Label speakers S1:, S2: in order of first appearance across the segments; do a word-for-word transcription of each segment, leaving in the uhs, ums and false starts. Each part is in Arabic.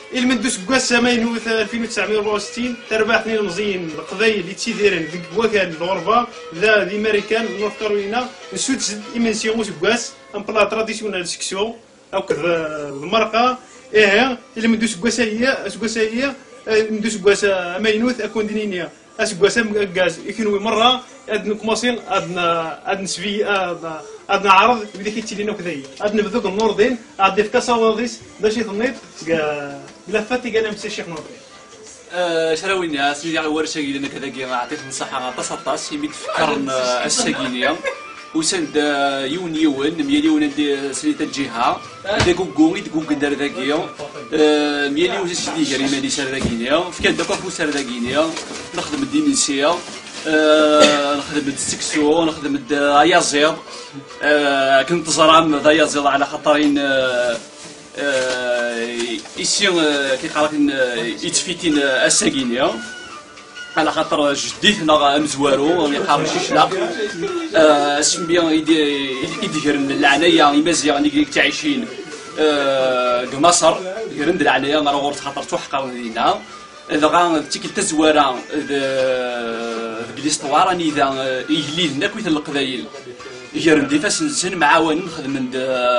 S1: المندوس كواس ماينوث ألفين وتسعمائة وأربعة وستين تربح اثنين مزيين القضايا اللي تيديرن ديك وكان الغربه ذا دي امريكان نورث كارولاينا نسوت ايميسيون سكواس ان بلا تراديسيونال سكسيون او كذا المرقه ايه المندوس كواس هي كواس هي المندوس كواس ماينوث اكون دينيا اسكواس غاز يكونوا مره ادنا كوماسين ادنا ادنا سفي ادنا ادنا عرض بديك تيلينا كذاي ادنا بذوك النوردين ادي في كاساواديس دا شي ثنيط لفاتي قال نمسي الشيخ نوردين
S2: شراوينا سيدي على ورشه قلنا كذا كي عطيت نصحه طاس يمد تفكرن الساكينيه وسند يون يون مية يون سنيت الجهه دا كوكو يدكوك دار ذاكيا مية يون سيدي جاري مالي سار ذاكينيا فكان داك فو سار ذاكينيا نخدم الديمنسيه نخدم السكسو نخدم اليازيض كنت زرام ذا يازيض على خاطرين إيسي كيقالك يتفيتين الساكينيا على خاطر جديتنا مزوارو يقارن شي شلاق اسمي يديرن العنايه يمازيغ اللي تعيشين مصر يرند العنايه راه غورت خاطر توحقا لينا اذا غا تيك تزوارا بالاسطوار راني اذا يجليدنا كويت القبايل يرند فاس نسن معاون نخدم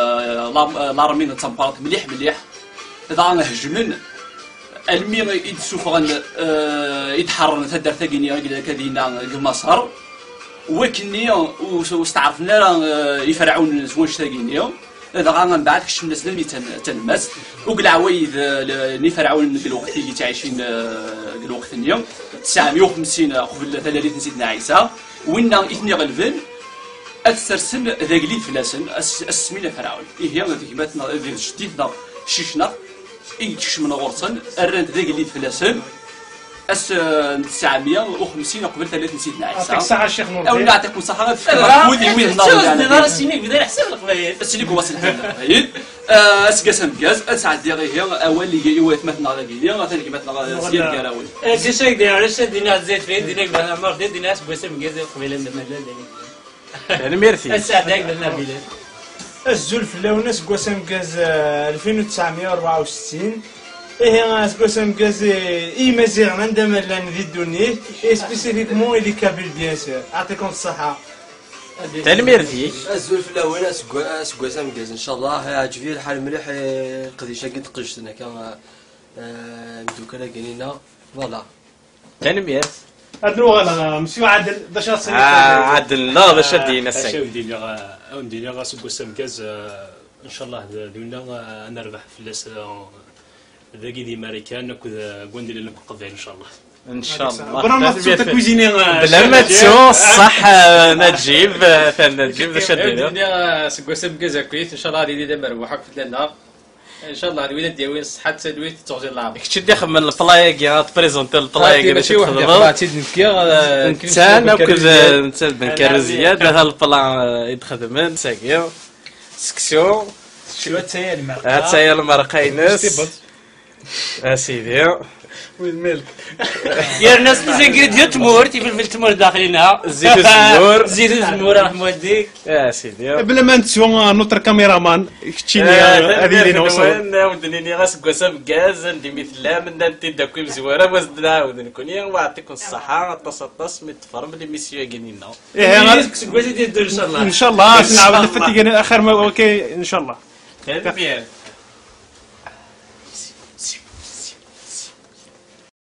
S2: لارمين تنبارط مليح مليح اذا غنهجمن المي يدسوفغن يتحرن تدار ثقيني قال كدينا مصر وكني واستعرفنا راه يفرعون سواش ثقيني اذا غا من بعد كشفنا سلمي تنمس وقلع عوايد اللي فرعون الوقت اللي تعيشين الوقت اليوم تسعمائة وخمسين قبل ثلاثين سيدنا عيسى وين اثني غلفن السرسن ذا قليل فلاسن السمينه فرعون هي كيماتنا جديدنا شيشنا يكشف من غرسن الرند ذاك اللي فلاسن اس تسعمائة وخمسين قبل ثلاثين سيدنا عيسى
S1: يعطيك الصحة الشيخ نور
S2: او نعطيك الصحة ودي وين النار
S3: نهار السينيك بدا يحسب القبايل
S2: السينيك هو سلحان القبايل اس قسم كاز اسعد ديغي اول اللي هو مثلا غادي ثاني مثلا سير كراوي
S3: كيش دير علاش دينا الزيت فين دينا بلا عمر دينا اس بوسم كاز قبيله مدلل
S2: يعني ميرسي
S3: اسعد ديك لنا بلاد
S1: الزلف لونس قسم كاز ألفين وتسعمائة وأربعة وستين إيه قسم كاز إي مزيغ عندما لا نزيد دونيه إي سبيسيفيكمون إلي كابيل بيان سور يعطيكم الصحة
S2: تنميرتي
S4: الزلف الاول اسكواسام كاز ان شاء الله عجبني الحال مليح قديشه قد قشتنا كان مدوكا كاينينا فوالا
S2: تنميرت
S1: أدنو غلا مسيو عدل باش نصير
S2: عدل لا باش دينا الساك
S5: شاو دينا ندينا غا سكوسام كاز ان شاء الله دونا نربح في اللاس ذاكي دي امريكان كذا كوندي لنا قضيه ان شاء الله
S2: ان شاء الله
S1: برا تسوت كوزيني
S2: بلا ما تسو صح نجيب نجيب باش دينا
S3: دينا سكوسام كاز كويس ان شاء الله غادي ديما مربوحه في لنا ان شاء الله الولاد ديالي صحه تدويت توزيع اللعب
S2: كنت داخل من البلاي كي تبريزونتي البلاي كي
S3: ماشي واحد باتي نكيا
S2: انسان او كذا انسان بنكر زياده هذا البلان يتخدم ساكيو سكسيو
S1: شو تاهي المرقه
S2: هات هي المرقه ينس اسيدي
S1: وين الملك
S3: يا الناس زين ديال التمور تيفلفل التمور داخلينها
S2: زيت الزمور
S3: زيت الزمور رحم والديك
S2: يا سيدي
S1: بلا ما نتسوى نوتر كاميرامان كتشيني هذه اللي نوصل
S2: وين ودني غاس قسم كاز ندي مثلا من انت داكو مزوره وزد نعاود نكون يا ويعطيكم الصحه تصطس من تفرم لي ميسيو كاينينا
S1: ايه
S3: كويس ديال ان شاء الله
S1: ان شاء الله نعاود نفتي اخر ما اوكي ان شاء الله
S2: خير بيان